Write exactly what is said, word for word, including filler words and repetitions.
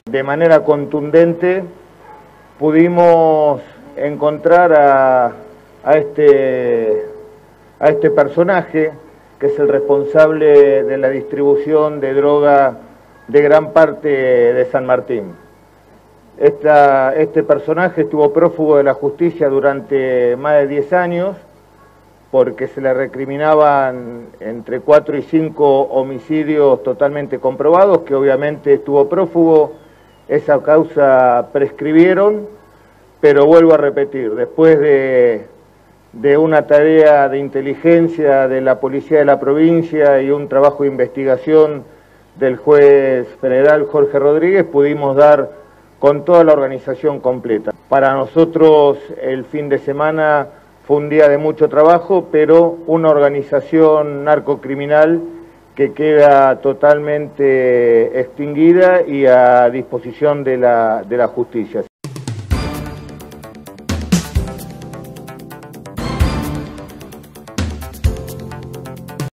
De manera contundente pudimos encontrar a, a, este, a este personaje que es el responsable de la distribución de droga de gran parte de San Martín. Esta, este personaje estuvo prófugo de la justicia durante más de diez años porque se le recriminaban entre cuatro y cinco homicidios totalmente comprobados, que obviamente estuvo prófugo. Esa causa prescribieron, pero vuelvo a repetir, después de, de una tarea de inteligencia de la policía de la provincia y un trabajo de investigación del juez federal Jorge Rodríguez, pudimos dar con toda la organización completa. Para nosotros el fin de semana fue un día de mucho trabajo, pero una organización narcocriminal que queda totalmente extinguida y a disposición de la, de la justicia.